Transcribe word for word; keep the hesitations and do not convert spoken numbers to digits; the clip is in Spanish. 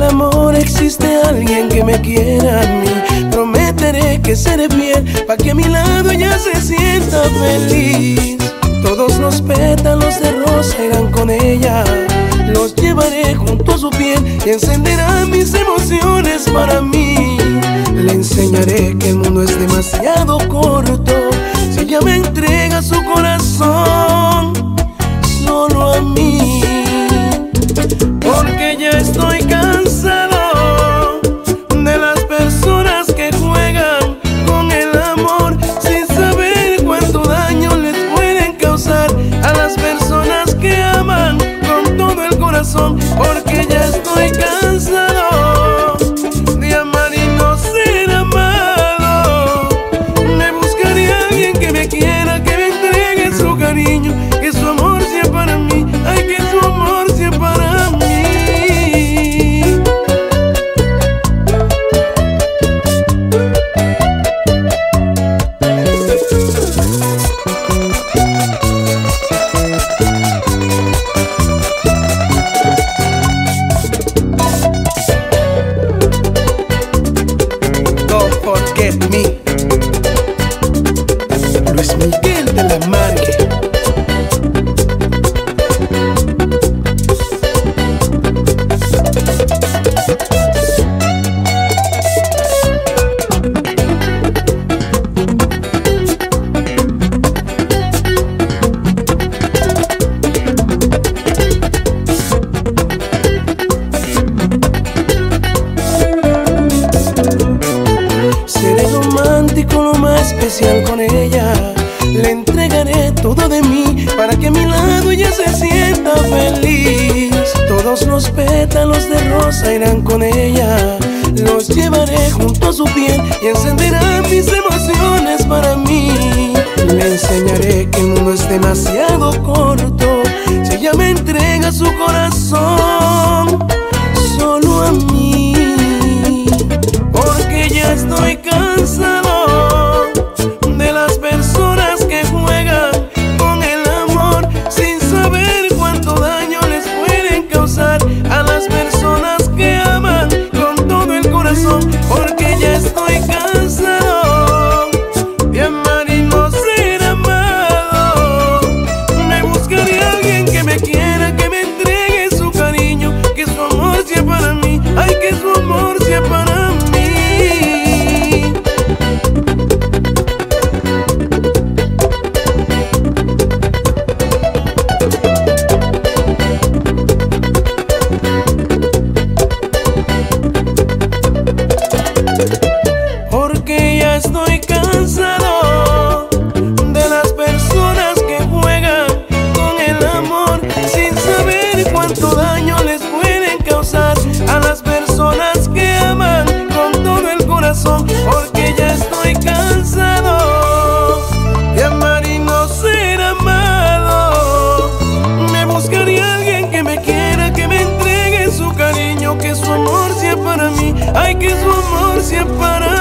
amor existe alguien que me quiera a mí. Prometeré que seré fiel pa' que a mi lado ella se sienta feliz. Todos los pétalos de rosa irán con ella, los llevaré junto a su piel y encenderá mis emociones para mí. Le enseñaré que el mundo es demasiado corto si ella me entrega su corazón solo a mí. Porque ya estoy cansado de las personas que juegan con el amor sin saber cuánto daño les pueden causar a las personas que aman con todo el corazón. Porque ya estoy cansado de amar y no ser amado. Me buscaré a alguien que me quiera, que me entregue su cariño, que su amor sea para mí, ay, que su amor sea para mí. Me. Luis Miguel de la Margue. Lo más especial con ella, le entregaré todo de mí para que a mi lado ella se sienta feliz. Todos los pétalos de rosa irán con ella, los llevaré junto a su piel y encenderán mis emociones para mí. Le enseñaré que el mundo es demasiado corto si ella me entrega su corazón solo a mí. Porque ya estoy cansado de las personas que juegan con el amor sin saber cuánto daño les pueden causar a las personas que aman con todo el corazón. Porque ya estoy cansado de amar y no ser amado. Me buscaré a alguien que me quiera, que me entregue su cariño, que su amor sea para mí, ay, que su amor sea para mí. Porque ya estoy cansado de las personas que juegan con el amor sin saber cuánto daño les pueden causar a las personas que aman con todo el corazón. Porque ya estoy cansado de amar y no ser amado. Me buscaré a alguien que me quiera, que me entregue su cariño, que su amor sea para mí, ay, que su amor sea para mí.